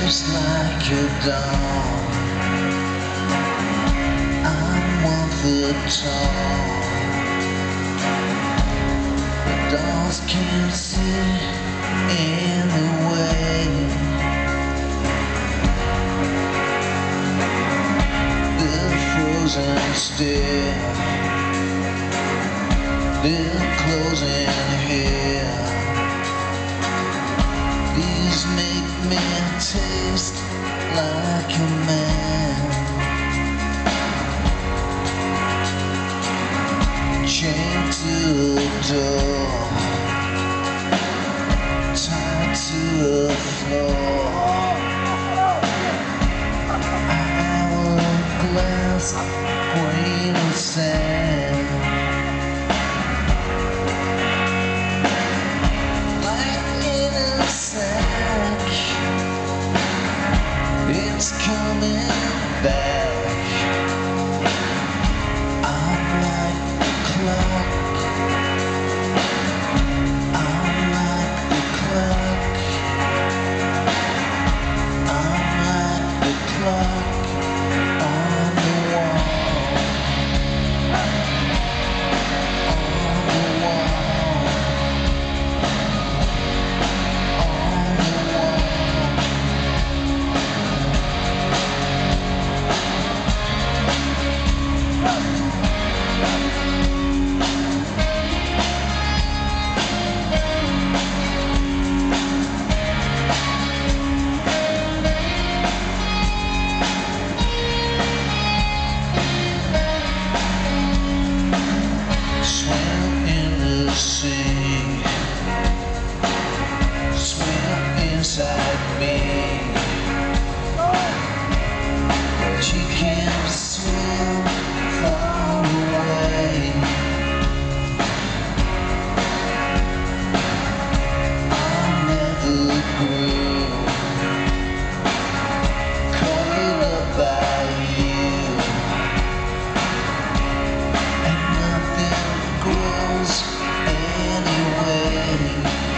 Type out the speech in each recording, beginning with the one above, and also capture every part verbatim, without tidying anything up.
just like a dawn. I'm one foot tall. The dolls can't see in the way. They're frozen still. They're closing here. These make me taste like a man. Chained to a door, tied to a floor. Hourglass, grain of sand. It's coming back. I'm like the clock. I'm like the clock. I'm like the clock on the wall. On the wall. On the wall. Inside me, but you can't swim far away. I never grew caught up by you, and nothing grows anyway.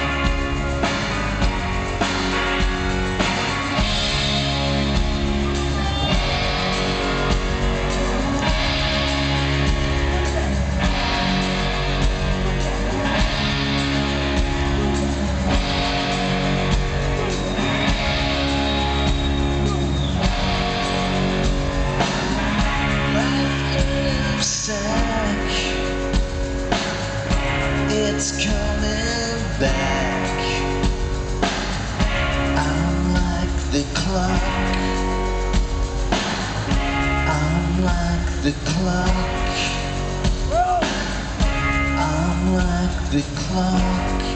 It's coming back. I'm like the clock. I'm like the clock. I'm like the clock.